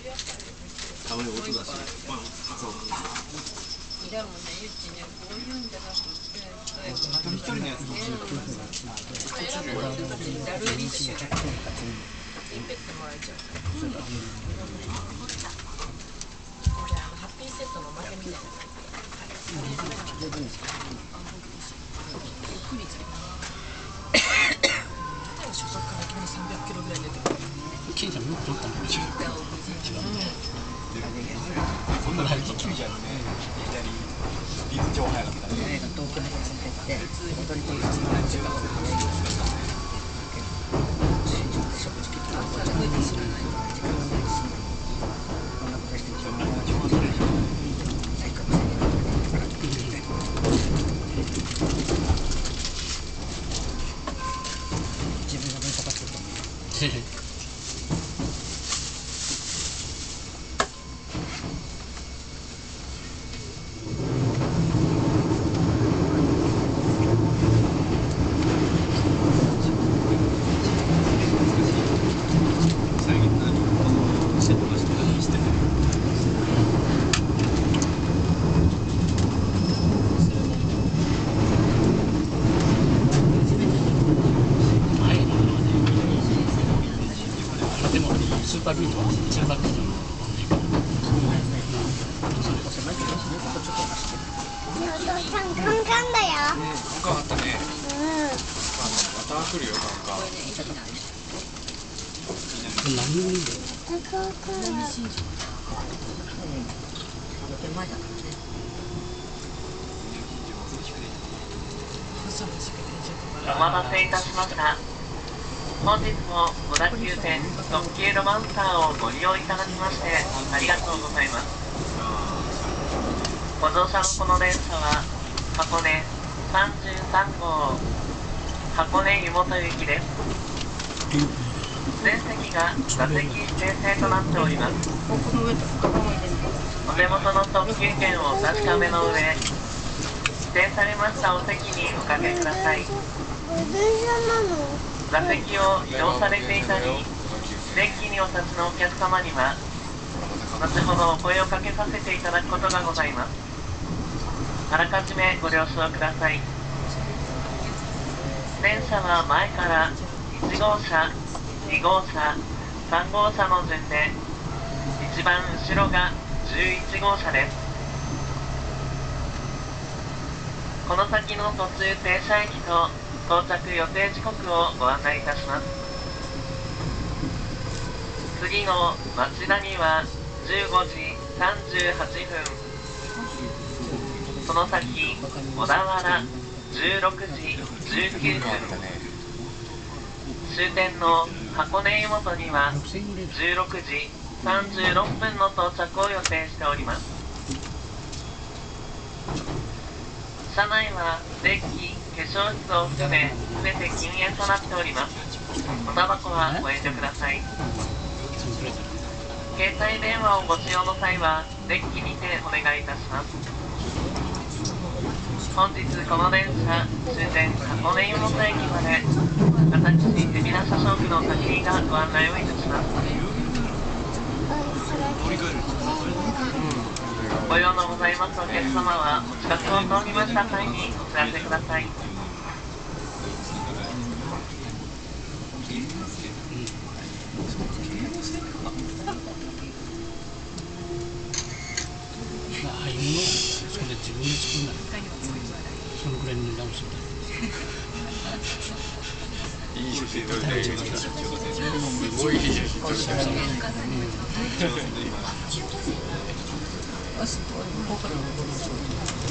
たまに音だし、バン、そう。 でもね、ゆっちね、こういうんじゃなくて、 一人一人のやつも。 ダルビッシュ。インペットもらえちゃう。じゃあ、ハッピーセットの負けみたいな。ゆっくりじゃん。初速からいきなり300キロぐらい出てくる。 ケンちゃんもっと打ったのかもしれない。 そんな大気球じゃんね。左、陸上速かったね。 東京についてって、踊り子についてってたからね。食事結構こんなことしてる。最高ですね。自分が分かってると思う。 スーパービートは一番楽なの。 お父さんカンカンだよ。 カンカンあったね。また来るよカンカン。 何でもいいんだよ。 お待たせいたしました。本日も小田急線特急ロマンサーをご利用いただきましてありがとうございます。ご乗車のこの電車は箱根33号箱根湯本行きです。全席が座席指定制となっております。お手元の特急券をお確かめの上、指定されましたお席におかけください。座席を移動されていたり、デッキにお立ちのお客様には、後ほどお声をかけさせていただくことがございます。あらかじめご了承ください。電車は前から1号車、2号車、3号車の順で、一番後ろが11号車です。この先の途中停車駅と到着予定時刻をご案内いたします。次の町田には15時38分、その先小田原16時19分、終点の箱根湯本には16時36分の到着を予定しております。車内はデッキ、化粧室を含め全て禁煙となっております。おタバコはご遠慮ください。携帯電話をご使用の際はデッキにてお願いいたします。本日この電車終点箱根湯本駅まで私海老名車掌区の滝井がご案内をいたします。ご用のございますお客様はお近くを通りました際にお知らせください。 ああいうものをそれで自分で作るんだ。そのくらいの値段をする。 いい写真撮れてる。すごいいい写真撮れてる。 あそこ、ここから